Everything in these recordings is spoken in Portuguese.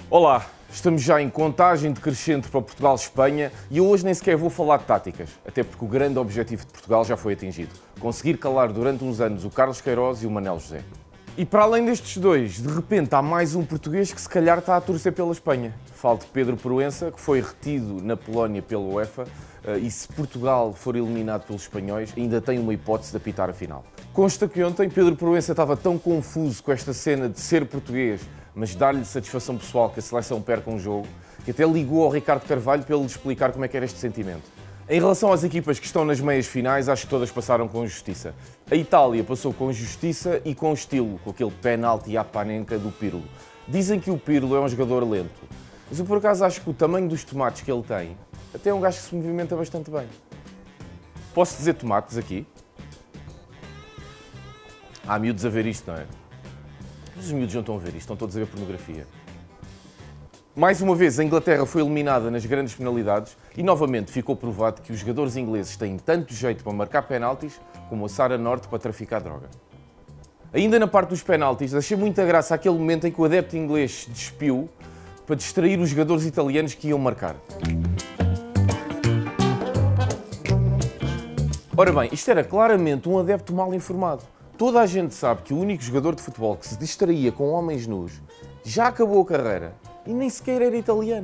Olá, estamos já em contagem decrescente para Portugal-Espanha e eu hoje nem sequer vou falar de táticas, até porque o grande objetivo de Portugal já foi atingido. Conseguir calar durante uns anos o Carlos Queiroz e o Manel José. E para além destes dois, de repente há mais um português que se calhar está a torcer pela Espanha. Falo de Pedro Proença, que foi retido na Polónia pela UEFA e se Portugal for eliminado pelos espanhóis, ainda tem uma hipótese de apitar a final. Consta que ontem Pedro Proença estava tão confuso com esta cena de ser português, mas dar-lhe satisfação pessoal que a seleção perca um jogo, que até ligou ao Ricardo Carvalho para ele explicar como é que era este sentimento. Em relação às equipas que estão nas meias finais, acho que todas passaram com justiça. A Itália passou com justiça e com estilo, com aquele penalti à panenca do Pirlo. Dizem que o Pirlo é um jogador lento, mas eu por acaso acho que o tamanho dos tomates que ele tem, até é um gajo que se movimenta bastante bem. Posso dizer tomates aqui? Há miúdos a ver isto, não é? Mas os miúdos não estão a ver isto, estão todos a ver pornografia. Mais uma vez, a Inglaterra foi eliminada nas grandes penalidades e novamente ficou provado que os jogadores ingleses têm tanto jeito para marcar penaltis como a Sara Norte para traficar droga. Ainda na parte dos penaltis, achei muita graça aquele momento em que o adepto inglês se despiu para distrair os jogadores italianos que iam marcar. Ora bem, isto era claramente um adepto mal informado. Toda a gente sabe que o único jogador de futebol que se distraía com homens nus já acabou a carreira e nem sequer era italiano.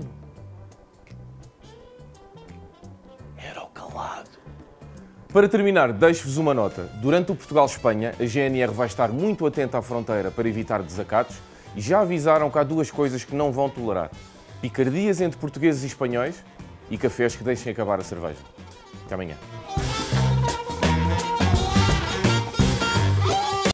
Era o calado. Para terminar, deixo-vos uma nota. Durante o Portugal-Espanha, a GNR vai estar muito atenta à fronteira para evitar desacatos e já avisaram que há duas coisas que não vão tolerar: picardias entre portugueses e espanhóis e cafés que deixem acabar a cerveja. Até amanhã.